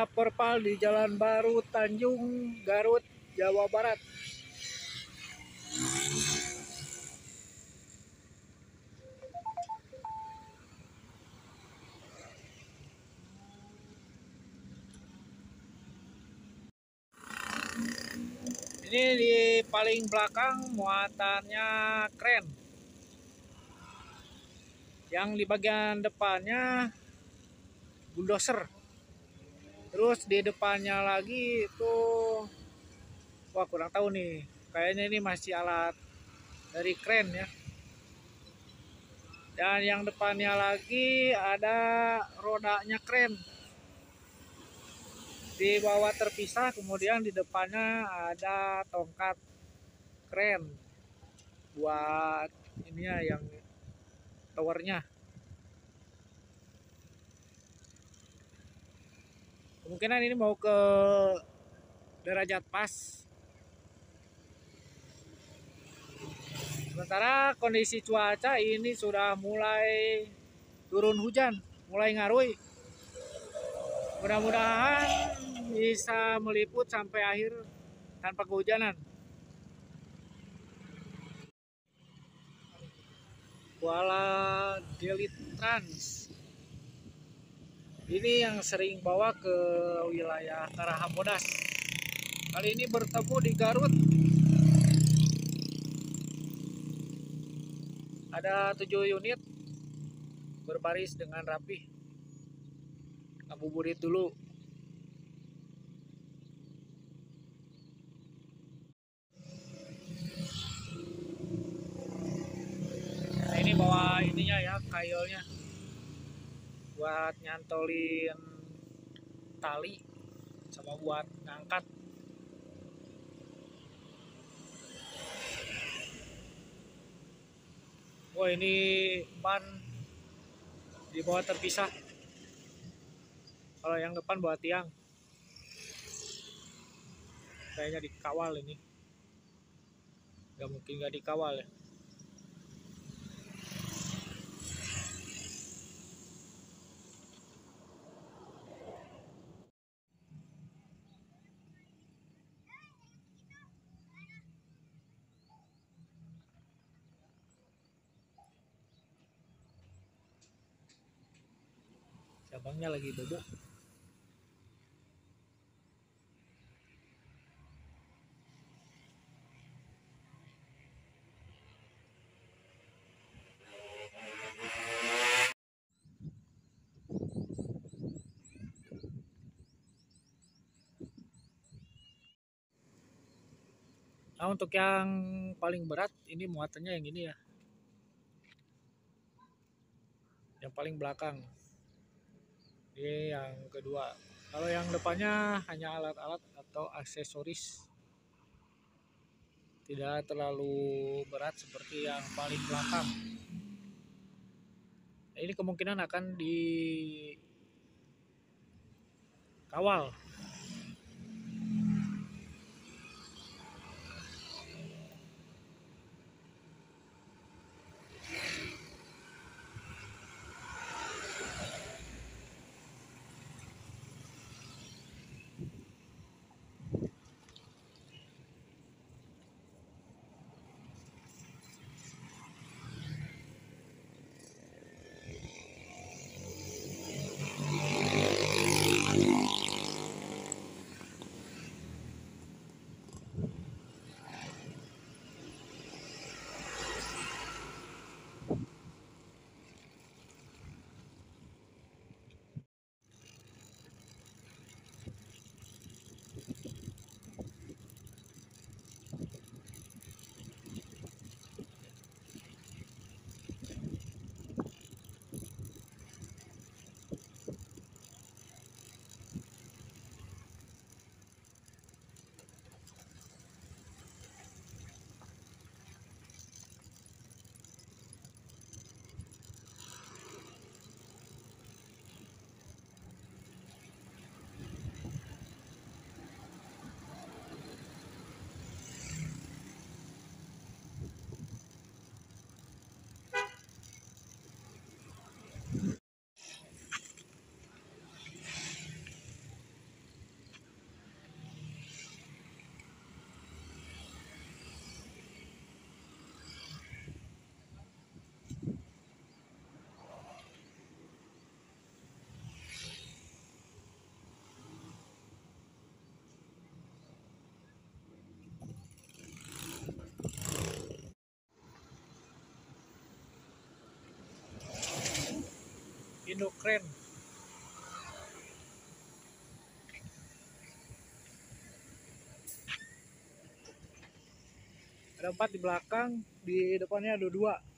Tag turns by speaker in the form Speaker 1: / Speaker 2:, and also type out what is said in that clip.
Speaker 1: Perpal di Jalan Baru, Tanjung, Garut, Jawa Barat. Ini di paling belakang muatannya kren. Yang di bagian depannya bulldozer. Terus di depannya lagi itu, wah kurang tahu nih. Kayaknya ini masih alat dari kren ya. Dan yang depannya lagi ada rodanya kren. Di bawah terpisah, kemudian di depannya ada tongkat kren buat ininya yang towernya. Kemungkinan ini mau ke derajat pas. Sementara kondisi cuaca ini sudah mulai turun hujan, mulai ngarui. Mudah-mudahan bisa meliput sampai akhir tanpa kehujanan. Kuala Delitrans. Ini yang sering bawa ke wilayah Karahamodas. Kali ini bertemu di Garut. Ada 7 unit berbaris dengan rapi. Ngabuburit dulu. Nah, ini bawa ininya ya, kailnya buat nyantolin tali sama buat ngangkat. Wah, ini ban di bawah terpisah. Kalau yang depan bawa tiang. Kayaknya dikawal ini. Gak mungkin gak dikawal ya. Cabangnya lagi bobo. Nah, untuk yang paling berat ini muatannya yang ini ya. Yang paling belakang. Ini yang kedua. Kalau yang depannya hanya alat-alat atau aksesoris. Tidak terlalu berat seperti yang paling belakang. Nah, ini kemungkinan akan dikawal. Indo keren. Ada 4 di belakang, di depannya ada 2.